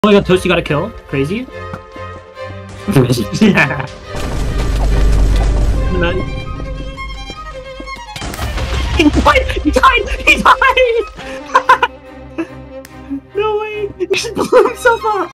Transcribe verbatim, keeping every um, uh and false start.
Oh my god, Toast, you got a kill? Crazy? Yeah. He died! He died! He died! No way! He just blew himself up!